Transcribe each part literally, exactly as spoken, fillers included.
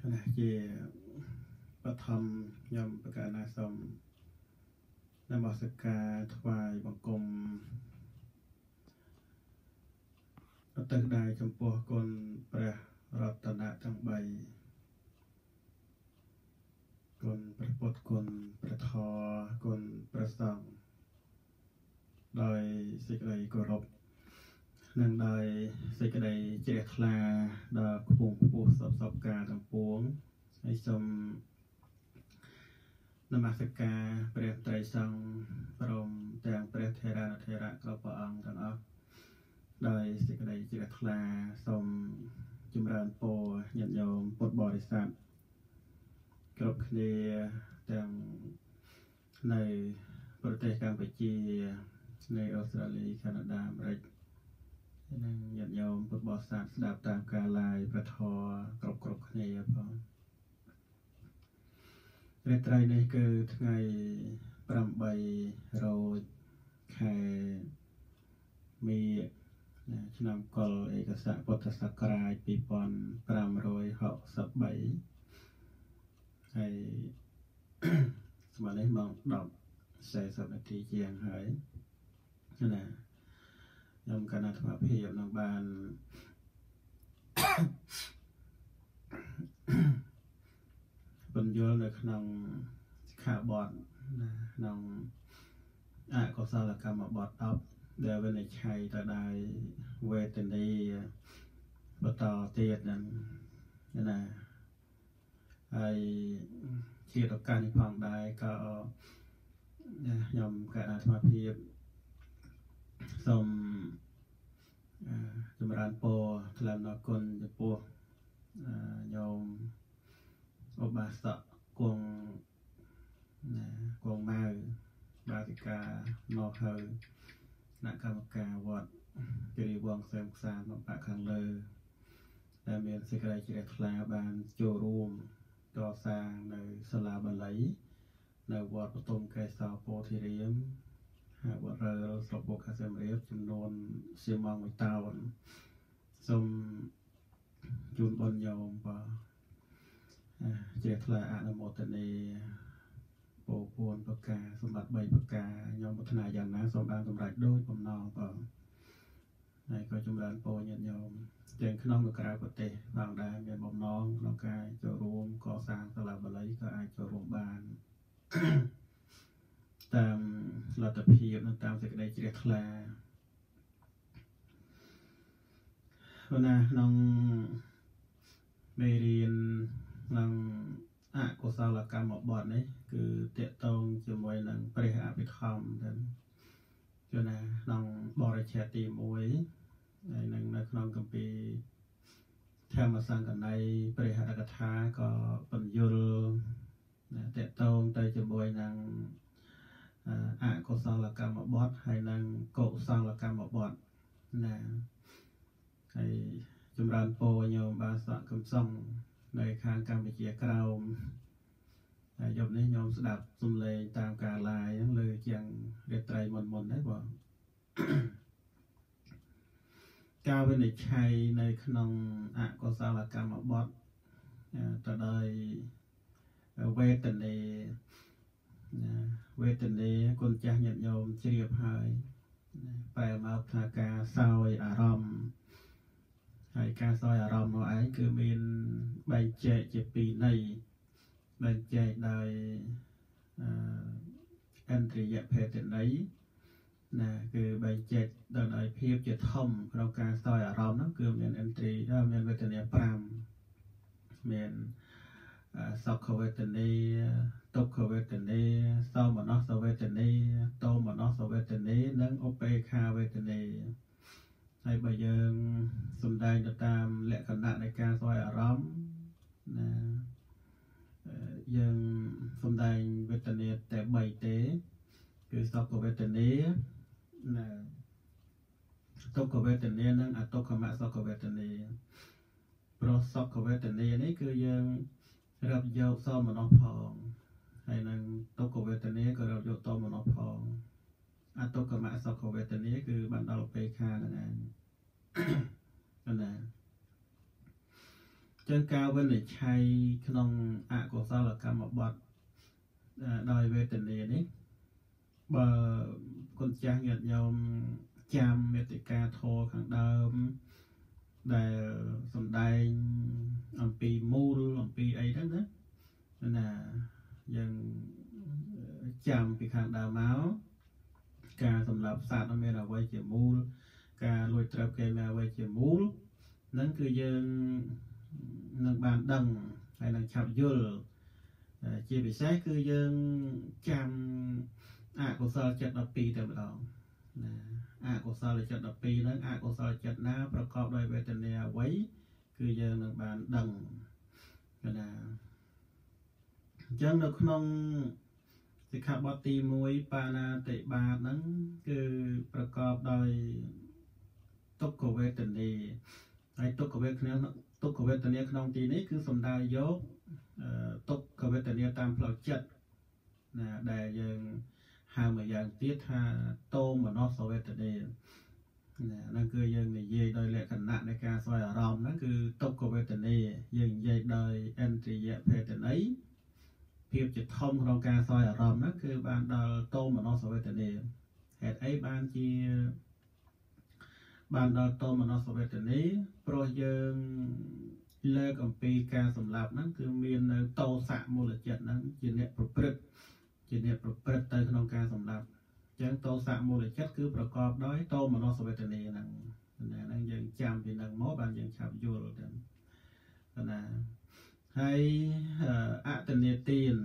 ណាជាបឋមខ្ញុំប្រកាសណាសូមនមស្ការថ្វាយបង្គំឧទ្ទិសដែរចំពោះគុណព្រះរតនៈទាំងបីគុណព្រះពុទ្ធគុណព្រះធម៌គុណព្រះសង្ឃដោយសេចក្តីគោរពនិងដោយសេចក្តីជ្រះថ្លាដល់ខ្ពង់ខ្ពស់សពសពការទាំងពួងហើយសូមនមស្ការព្រះត្រៃសង្ឃព្រមទាំងព្រះថេរានុថេរៈគ្រប់ព្រះអង្គទាំងអស់ដោយសេចក្តីជ្រះថ្លាសូមចម្រើនពរញាតិញោមពុទ្ធបរិស័ទគ្រប់គ្នាទាំងនៅប្រទេសកម្ពុជានៅអូស្ត្រាលីកាណាដាអាមេរិកនិងញាតិញោមពុទ្ធបរិស័ទស្ដាប់តាមការ live ព្រះធម៌គ្រប់គ្រប់គ្នាផងរាត្រីនេះគឺថ្ងៃប្រាំបីរោចខែមីនាឆ្នាំកុរឯកស័កពុទ្ធសករាជពីរពាន់ប្រាំរយហកសិបបីហើយស្មើនេះម៉ោងដប់สี่สิบនាទីជាងហើយណាខ្ញុំកណ្ដាលអាត្មាភាពនឹងបានបញ្យល់នៅក្នុងសិក្ខាបទណាក្នុងអកុសលកម្មបទដប់ដែលវិនិច្ឆ័យទៅដោយវេទនីបន្តទៀតហ្នឹងណាហើយជាឱកាសនេះផងដែរក៏ខ្ញុំកណ្ដាលអាត្មាភាពសូមចម្រើនពរថ្លែងអំណរគុណចំពោះញោមឧបាសកគង់ណាគង់ម៉ៅបាតិកាមកហើយគណៈកម្មការវត្តគិរីវង្សសែមខ្សាមបាក់ខាងលើដែលមានសេចក្តីជ្រះថ្លាបានចូលរួមកសាងនៅសាលាបាលីនៅវត្តបទុមកេសរពោធិរាមហើយវត្តរើស្រុកបុកខាសៀមរាបចំនួនសៀមម៉ងមួយតោនសូមជូនបុណ្យញោមបាទជ្រះថ្លាអនុមោទនាពោពួនប្រការសម្បត្តិបីប្រការញោមប្រាថ្នាយ៉ាងណាសូមបានសម្រេចដូចបំណងបាទហើយក៏ចម្រើនពរញាតិញោមទាំងក្នុងនិងក្រៅប្រទេសផងដែរមានបំណងក្នុងការចូលរួមកសាងសាលាបាលីក៏អាចចូលរួមបានតាមលទ្ធភាពនិងតាមសេចក្តីជ្រះថ្លាប៉ុន្តែក្នុងមេរៀនក្នុងអកុសលកម្មបទនេះគឺតេតងជាមួយនឹងព្រះអភិធម្មទៅគឺណាក្នុងបរិច្ឆេទទីមួយហើយនឹងនៅក្នុងគម្ពីរធម្មសង្កណីព្រះហរកថាក៏បញ្យល់តេតងទៅជាមួយនឹងអកុសលកម្មបទហើយនឹងកុសលកម្មបទណាហើយចម្រើនពរញោមបាសកកំសងនៅខាងកម្ពុជាក្រោមហើយយប់នេះញោមស្ដាប់សំឡេងតាមការ live ហ្នឹងលើជាងរាត្រីមុនមុនដែរបងការវិនិច្ឆ័យនៅក្នុងអកុសលកម្មបទទៅដោយវេទនាវេទនាគុណចាស់ញាតិញោមជ្រាបហើយប្រែមកថាការសោយអារម្មណ៍ហើយការសោយអារម្មណ៍នោះឯងគឺមានបែងចែកជាពីរន័យបែងចែកដោយអន្ត្រយភេទន័យណាគឺបែងចែកដោយភាពជាធំក្នុងការសោយអារម្មណ៍នោះគឺមានអន្ត្រីមានវេទនាប្រាំមានសុខវេទនាទុក្ខវេទនាសោមនស្សវេទនាទោមនស្សវេទនានិងឧបេក្ខាវេទនាហើយបើយើងសំដែងទៅតាមលក្ខណៈនៃការសោយអារម្មណ៍ណាយើងសំដែងវេទនាតែបីទេគឺសុខវេទនាណាទុក្ខវេទនានិងអទុក្ខមសុខវេទនាព្រោះសុខវេទនានេះគឺយើងរាប់យកសោមនស្សផងហើយនឹងទុក្ខវេទនាក៏រាប់យកទោមនស្សផងអទុក្ខមសុខវេទនាគឺបានដល់ឧបេក្ខាហ្នឹងឯងណាចឹងការវិនិច្ឆ័យក្នុងអកុសលកម្មបត្តិដោយវេទនានេះបើគុណចាស់ញាតិញោមចាំមេតិកាធម៌ខាងដើមដែលសំដែងអំពីមូលអំពីអីហ្នឹងណាណាយើងចាំពីខាងដើមមកការសម្លាប់សត្វមានអ្វីជាមូលការលួចត្រូវគេមានអ្វីជាមូលហ្នឹងគឺយើងនឹងបានដឹងហើយនឹងឆាប់យល់ជាពិសេសគឺយើងចាំអកុសលចិត្តដប់ពីរតែម្ដងណាអកុសលចិត្តដប់ពីរហ្នឹងអកុសលចិត្តណាប្រកបដោយវេទនាអ្វីគឺយើងនឹងបានដឹងណាអញ្ចឹងនៅក្នុងសិក្ខាបទទីមួយបាណាតិបាតហ្នឹងគឺប្រកបដោយទុក្ខវេទនាហើយទុក្ខវេទនាទុក្ខវេទនាក្នុងទីនេះគឺសំដៅយកទុក្ខវេទនាតាមផ្លូវចិត្តណាដែលយើងហៅមួយយ៉ាងទៀតថាតោមនសវេទនាណាហ្នឹងគឺយើងនិយាយដោយលក្ខណៈនៃការស្វែងអារម្មណ៍ហ្នឹងគឺទុក្ខវេទនាយើងនិយាយដោយឥន្ទ្រិយភេទនីភាពជាធំក្នុងការស្វែងអារម្មណ៍ហ្នឹងគឺបានដល់តោមនសវេទនាហេតុអីបានជាបានដល់តោមនសវេទនាព្រោះយើងលើកអំពីការសម្លាប់ហ្នឹងគឺមាននៅតោសៈមូលចិត្តហ្នឹងជាអ្នកប្រព្រឹត្តជាអ្នកប្រព្រឹត្តទៅក្នុងការសម្លាប់អញ្ចឹងតោសៈមូលចិត្តគឺប្រកបដោយតោមនសវេទនាហ្នឹងណាហ្នឹងយើងចាំពីហ្នឹងមកបានយើងឆាប់យល់ទៅណាហើយអតនេទាន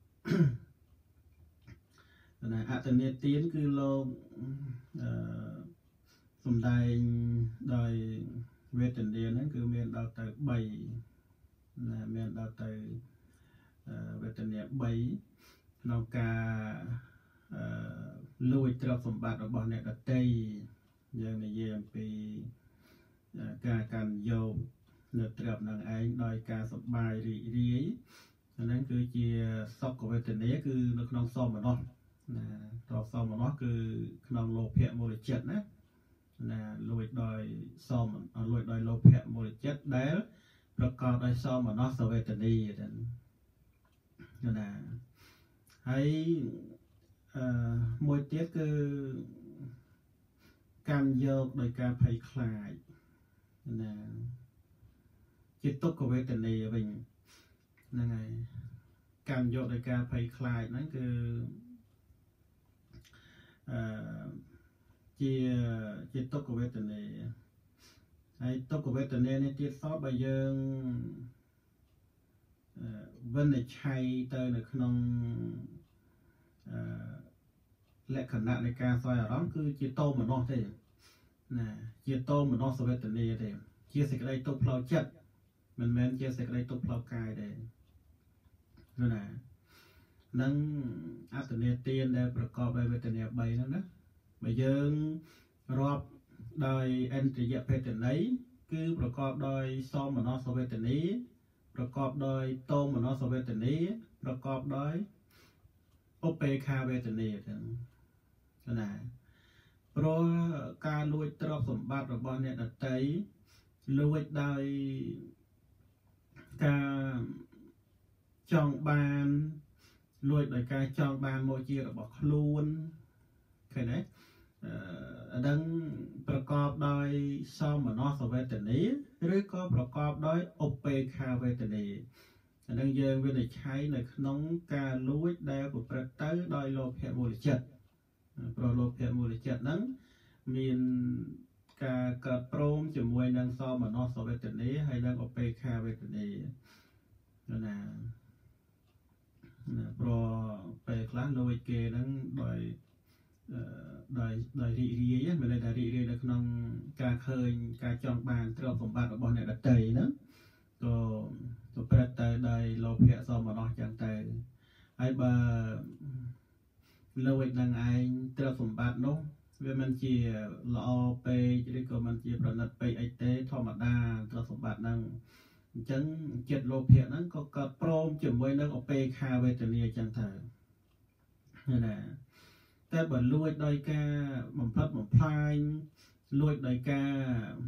ណាអតនេទានគឺលោកអឺសំដែងដោយវេទនាហ្នឹងគឺមានដល់ទៅបីណាមានដល់ទៅវេទនាបីក្នុងការអឺលួចទ្រព្យសម្បត្តិរបស់អ្នកដទៃយើងនិយាយអំពីការកាន់យកនៅទ្រព្យនឹងឯងដោយការសប្បាយរីករាយហ្នឹងគឺជាសុខវេទនាគឺនៅក្នុងសោមនស្សណាតោសោមនស្សគឺក្នុងលោភៈមូលចិត្តណាណាលួចដោយសោមលួចដោយលោភៈមូលចិត្តដែលប្រកបដោយសោមនស្សវេទនាទៅណាហើយអឺមួយទៀតគឺកម្មយកដោយការភ័យខ្លាចណាជាទុក្ខវេទនាវិញហ្នឹងហើយកម្មយកដោយការភ័យខ្លាចហ្នឹងគឺអឺជាជាទុក្ខវេទនាហើយទុក្ខវេទនានេះទៀតសោះបើយើងវិនិច្ឆ័យទៅនៅក្នុងអឺលក្ខណៈនៃការស្វែងអារម្មណ៍គឺជាតោមនស្សទេណាជាតោមនស្សវេទនាទេជាសេចក្តីទុក្ខផ្លូវចិត្តមិនមែនជាសេចក្តីទុក្ខផ្លូវកាយទេណានឹងអត្តនេទានដែលប្រកបដោយវេទនាបីហ្នឹងណាបើយើងរាប់ដោយឥន្ទ្រិយភេទនីគឺប្រកបដោយសោមនស្សវេទនាប្រកបដោយតោមនស្សវេទនាប្រកបដោយឧបេក្ខាវេទនាទាំងណាព្រោះការលួចទ្រព្យសម្បត្តិរបស់អ្នកដទៃលួចដោយការចង់បានលួចដោយការចង់បានមកជារបស់ខ្លួនឃើញទេអឺដឹងប្រកបដោយសោមនស្សវេទនាឬក៏ប្រកបដោយឧបេក្ខាវេទនាអានឹងយើងវិនិច្ឆ័យនៅក្នុងការលួចដែលប្រព្រឹត្តទៅដោយលោភៈមូលចិត្តព្រោះលោភៈមូលចិត្តហ្នឹងមានការកើតព្រមជាមួយនឹងសោមនស្សវេទនាហើយនឹងឧបេក្ខាវេទនាណាណាព្រោះពេលខ្លះលួចគេហ្នឹងដោយដោយដោយរីករាយមិនដែលរីករាយនៅក្នុងការឃើញការចង់បានទ្រព្យសម្បត្តិរបស់អ្នកដទៃហ្នឹងក៏ប្រព្រឹត្តទៅដោយលោភៈសោមនស្សចឹងទៅហើយបើលួចនឹងឯងទ្រព្យសម្បត្តិនោះវាមិនជាល្អពេកឬក៏មិនជាប្រណិតពេកអីទេធម្មតាទ្រព្យសម្បត្តិហ្នឹងអញ្ចឹងចិត្តលោភៈហ្នឹងក៏កើតព្រមជាមួយនឹងឧបេក្ខាវេទនាចឹងទៅណាតែបើលួចដោយការបំផិតបំផ្លាញលួចដោយការ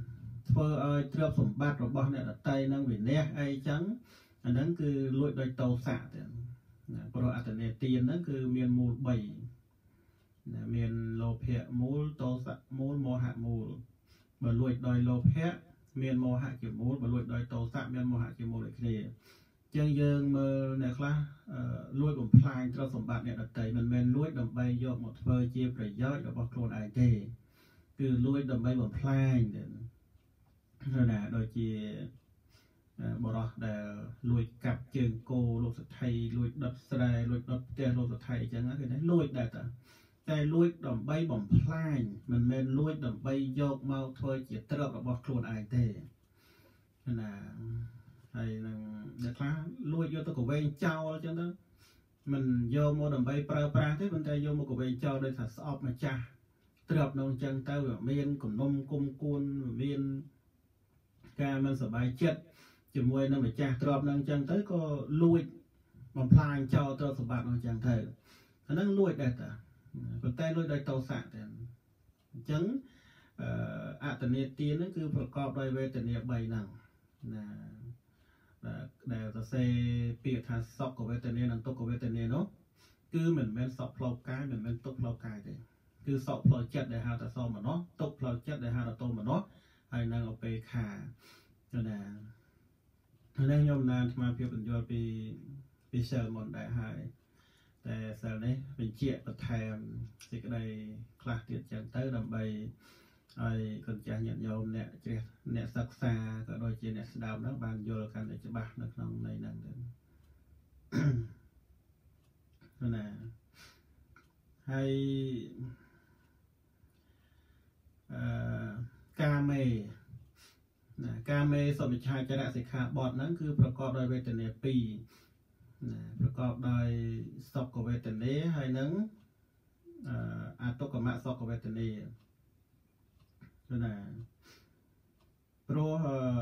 ធ្វើឲ្យទ្រព្យសម្បត្តិរបស់អ្នកដតីនឹងវិនាសអីចឹងអាហ្នឹងគឺលួចដោយតោសៈទៅព្រោះអត្តនេទានហ្នឹងគឺមានមូលបីមានលោភៈមូលតោសៈមូលមោហៈមូលបើលួចដោយលោភៈមានមោហៈជាមូលបើលួចដោយតោសៈមានមោហៈជាមូលដូចគ្នាចឹងយើងមើលអ្នកខ្លះលួចបំផ្លាញទ្រព្យសម្បត្តិអ្នកដតីមិនមែនលួចដើម្បីយកមកធ្វើជាប្រយោជន៍របស់ខ្លួនឯងទេគឺលួចដើម្បីបំផ្លាញទៅណាដូចជាបរោះដែលលួចកាប់ជើងគោលោកសទ្ធិលួចដុតស្រែលួចដុតផ្ទះលោកសទ្ធិអញ្ចឹងគេថាលួចដែរតាតែលួចដើម្បីបំផ្លាញមិនមែនលួចដើម្បីយកមកធ្វើជាទ្រព្យរបស់ខ្លួនឯងទេណាហើយនឹងអ្នកខ្លះលួចយកទៅកវែងចោលអញ្ចឹងទៅមិនយកមកដើម្បីប្រើប្រាស់ទេប៉ុន្តែយកមកកវែងចោលដោយថាស្អប់ម្ចាស់ទ្រព្យនោះអញ្ចឹងទៅវាមានគំនុំគុំគួនមានការមិនសប្បាយចិត្តជាមួយនឹងម្ចាស់ទ្រព្យនឹងអញ្ចឹងទៅក៏លួចបំផ្លាញចោលទ្រព្យសម្បត្តិនោះអញ្ចឹងទៅអាហ្នឹងលួចដែរតាប៉ុន្តែលួចដោយតោសៈទេអញ្ចឹងអត្តនេទានហ្នឹងគឺប្រកបដោយវេទនាបីហ្នឹងណាដែលសរសេរពាក្យថាសុខវេទនានិងទុក្ខវេទនានោះគឺមិនមែនសុខផ្លូវកាយមិនមែនទុក្ខផ្លូវកាយទេគឺសុខផ្លូវចិត្តដែលហៅថាសោមនស្សទុក្ខផ្លូវចិត្តដែលហៅថាទោមនស្សហើយនឹងឧបេក្ខាណាហើយខ្ញុំណានអាត្មាភាពបញ្យល់ពីពីសិលមុនដែរហើយតែសិលនេះបញ្ជាក់បន្ថែមសេចក្តីខ្លះទៀតចឹងទៅដើម្បីហើយកូនចាស់ញាតិញោមអ្នកជ្រះអ្នកសិក្សាក៏ដូចជាអ្នកស្ដាប់ហ្នឹងបានយល់កាន់តែច្បាស់នៅក្នុងន័យហ្នឹងទៅណាហើយអឺកាមេណាកាមេសមិច្ឆាចរៈសិក្ខាបទហ្នឹងគឺប្រកបដោយវេទនាពីរណាប្រកបដោយសុខវេទនាហើយនឹងអតុក្កមសុខវេទនាណាព្រោះ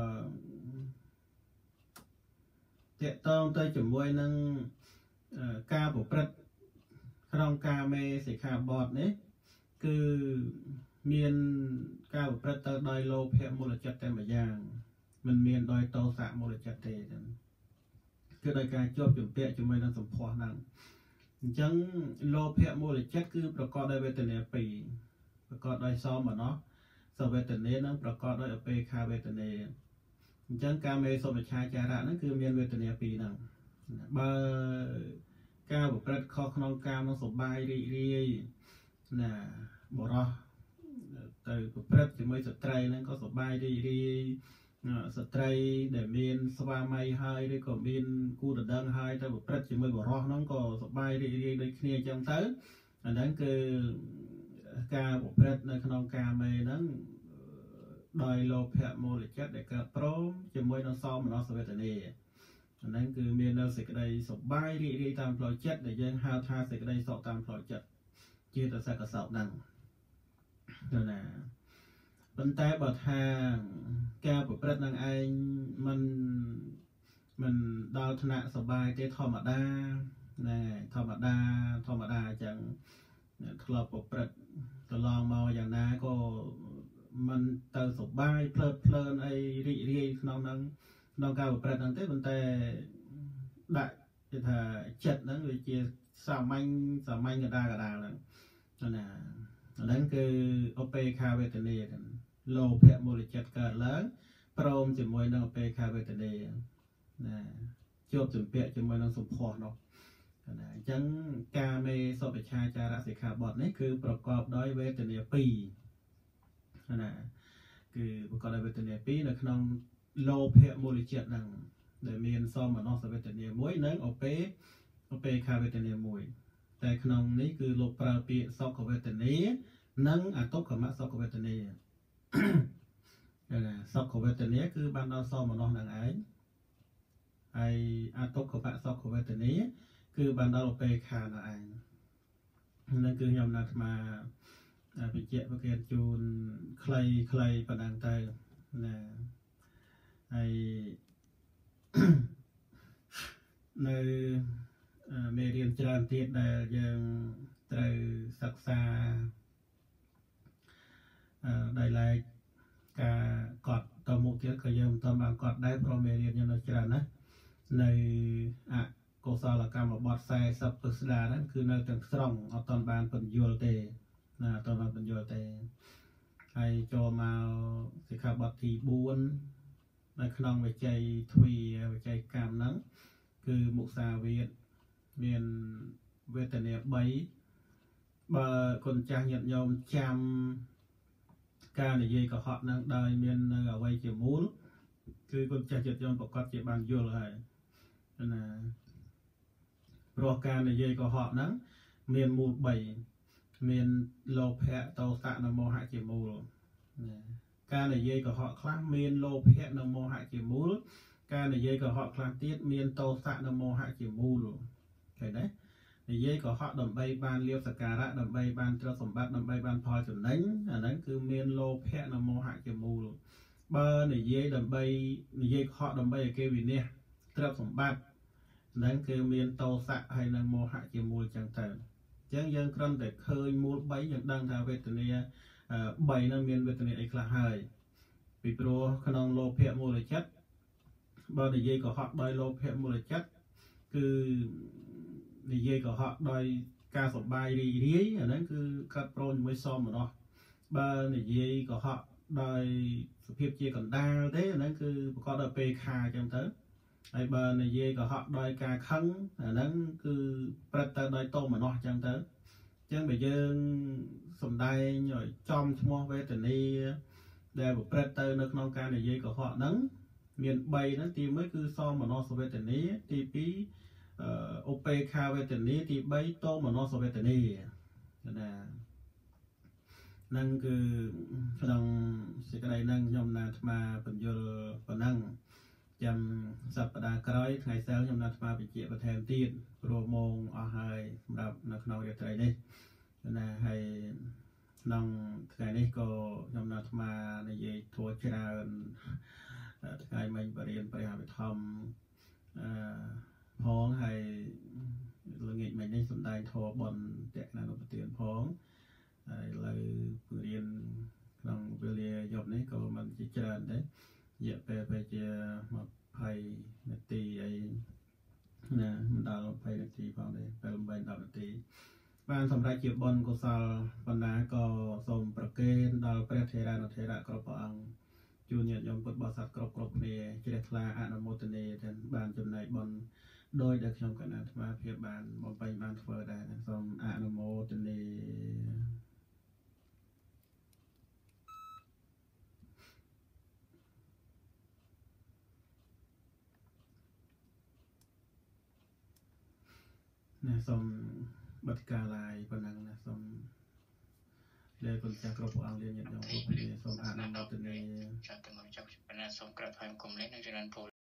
តកតងទៅជាមួយនឹងការប្រព្រឹត្តក្នុងកាមេសិក្ខាបទនេះគឺមានការប្រព្រឹត្តទៅដោយលោភៈមូលចិត្តតែម្យ៉ាងមិនមានដោយតោសៈមូលចិត្តទេគឺដោយការជាប់ជំពាក់ជាមួយនឹងសម្ផស្សហ្នឹងអញ្ចឹងលោភៈមូលចិត្តគឺប្រកបដោយវេទនាពីរប្រកបដោយសោមនស្សសវេទនានិងប្រកបដោយឧបេក្ខាវេទនាអញ្ចឹងកាមេសមិច្ឆាចារៈហ្នឹងគឺមានវេទនាពីរហ្នឹងបើការប្រព្រឹត្តខុសក្នុងកាមនឹងសុបាយរីករាយណាបរោះទៅប្រព្រឹត្តជាមួយស្ត្រីហ្នឹងក៏សុបាយរីករាយស្ត្រីដែលមានស្វាមីហើយឬក៏មានគូដណ្ដឹងហើយទៅប្រព្រឹត្តជាមួយបរោះហ្នឹងក៏សុបាយរីករាយដូចគ្នាអញ្ចឹងទៅអាហ្នឹងគឺការប្រព្រឹត្តនៅក្នុងកាមេហ្នឹងដោយលោភៈមូលចិត្តដែលកើតព្រមជាមួយនឹងសោមនស្សវេទនាអាហ្នឹងគឺមាននៅសេចក្តីសុបាយរីករាយតាមផ្លូវចិត្តដែលយើងហៅថាសេចក្តីសុខតាមផ្លូវចិត្តជាតសកសោហ្នឹងណាប៉ុន្តែបើថាការប្រព្រឹត្តនឹងឯងមិនមិនដល់ថ្នាក់សុបាយទេធម្មតាណែធម្មតាធម្មតាអញ្ចឹងធ្លាប់ប្រព្រឹត្តកន្លងមកយ៉ាងណាក៏មិនទៅសុបាយភ្លើតភ្លើនអីរីករាយក្នុងហ្នឹងក្នុងការប្រព្រឹត្តហ្នឹងទេប៉ុន្តែដាក់គេថាចិត្តហ្នឹងវាជាសាមញ្ញសាមញ្ញកដាកដាហ្នឹងណាអាហ្នឹងគឺឧបេក្ខាវេទនាលោភៈមូលចិត្តកើតឡើងព្រមជាមួយនឹងឧបេក្ខាវេទនាណាជាប់ជំពាក់ជាមួយនឹងសម្ផស្សនោះណាអញ្ចឹងកាមេសមិច្ឆាចារៈសិក្ខាបទនេះគឺប្រកបដោយវេទនាពីរណាគឺប្រកបដោយវេទនាពីរនៅក្នុងលោភៈមូលចិត្តហ្នឹងដែលមានសោមនស្សវេទនាមួយនិងឧបេឧបេក្ខាវេទនាមួយតែក្នុងនេះគឺលោកប្រើពាក្យសុខវេទនានិងអតុក្កមសុខវេទនាណាសុខវេទនាគឺបានដល់សោមនស្សនឹងឯងហើយអតុក្កមសុខវេទនាគឺបានដល់ឧបេក្ខានឹងឯងហ្នឹងគឺខ្ញុំណាត់អាបញ្ជាក់ប្រកេតជូនខ្លីខ្លីប៉ុណ្ណឹងទៅណាហើយនៅមេរៀនច្រើនទៀតដែលយើងត្រូវសិក្សាដោយឡែកការកត់តមុខទៀតក៏យើងមិនបានគាត់ដែរព្រមមេរៀនយើងនៅច្រើនណានៅអកុសលកម្មបទ40ពិស្ដាហ្នឹងគឺនៅទាំងស្រុងអត់ទាន់បានបញ្យល់ទេណាអត់ទាន់បានបញ្យល់ទេហើយចូលមកសិក្ខាបទទី4នៅក្នុងវិជ័យទ្វីវិជ័យកម្មហ្នឹងគឺមុសាវាទមានវេទនា3បើគុណចាស់ញាតិញោមចាំការនិយាយកុហកហ្នឹងដោយមាននៅអ្វីជាមូលគឺគុណចាស់ញាតិញោមប្រកាសជាបានយល់ហើយណាព្រោះការនិយាយកុហកហ្នឹងមានមូល3មានលោភៈតោសៈនិងមោហៈជាមូលណាការនិយាយកុហកខ្លះមានលោភៈនិងមោហៈជាមូលការនិយាយកុហកខ្លះទៀតមានតោសៈនិងមោហៈជាមូលឃើញទេនិយាយកុហកដើម្បីបានលាភសក្ការៈដើម្បីបានទ្រព្យសម្បត្តិដើម្បីបានផលចំណេញអាហ្នឹងគឺមានលោភៈនិងមោហៈជាមូលបើនិយាយដើម្បីនិយាយកុហកដើម្បីឲ្យគេវិនិច្ឆ័យទ្រព្យសម្បត្តិហ្នឹងគឺមានតោសៈហើយនិងមោហៈជាមូលចឹងទៅអញ្ចឹងយើងគ្រាន់តែឃើញមូល3យើងដឹងថាវេទនា3ហ្នឹងមានវេទនាអីខ្លះហើយពីព្រោះក្នុងលោភៈមូលចិត្តបើនិយាយកុហកដោយលោភៈមូលចិត្តគឺនិយាយកុហកដោយការសប្បាយរីករាយអាហ្នឹងគឺកាត់ប្រងជាមួយសមម្ដងបើនិយាយកុហកដោយសភាពជាកណ្ដាលទេអាហ្នឹងគឺប្រកបដោយពេខាអញ្ចឹងទៅហើយបើនិយាយកុហកដោយការខឹងអាហ្នឹងគឺព្រឹត្តទៅដោយតោមនស្សអញ្ចឹងទៅអញ្ចឹងបើយើងសំដែងឲ្យចំឈ្មោះវេទនាដែលប្រព្រឹត្តទៅនៅក្នុងការនិយាយកុហកហ្នឹងមាន3ហ្នឹងទី1គឺសមនស្សវេទនាទី2ឧបេខាវេទនាទី3តោមនស្សវេទនាណាហ្នឹងគឺក្នុងសេចក្តីហ្នឹងខ្ញុំណាអាត្មាបញ្យល់ប៉ុណ្ណឹងចាំសប្តាហ៍ក្រោយថ្ងៃសៅរ៍ខ្ញុំណាអាត្មាបញ្ជាក់បន្ថែមទៀតព្រោះម៉ោងអស់ហើយសម្រាប់នៅក្នុងរាត្រីនេះណាហើយក្នុងថ្ងៃនេះក៏ខ្ញុំណាអាត្មានិយាយធัวច្រើនថ្ងៃមិញបរិញ្ញាព្រះអភិធម្មអឺផងហើយល្ងាចមិញនេះសំដែងធម៌បនតក្កណនុប្រទានផងហើយឥឡូវពរៀនក្នុងវេលាយប់នេះក៏មិនជាច្រើនដែររយៈពេលប្រហែលជាยี่สิบនាទីអីណាមិនដល់ยี่สิบនាទីផងទេពេលeight 10នាទីបានសម្រាប់ជាបនកុសលបណ្ណាក៏សូមប្រគេនដល់ព្រះថេរានុថេរៈគ្រប់ព្រះអង្គជួនញាតិញោមពុទ្ធបរិស័ទគ្រប់គ្រប់គ្នាជ្រះថ្លាអនុមោទនាទាំងបានចំណែកបនដោយដែលខ្ញុំកណ្ដាលអាត្មាភាពបានបំពេញបានធ្វើដែរសូមអនុមោទនាណាសូមបទកាឡាយប៉ុណ្ណឹងណាសូមដែលគុណចាស់គ្រប់ព្រះអង្គលានញាតិញោមគ្រប់គ្នាសូមអនុមោទនាចា៎ទាំងមកចាប់បណ្ណាសូមក្រាបថ្វាយបង្គំលេងនិងចរណពរ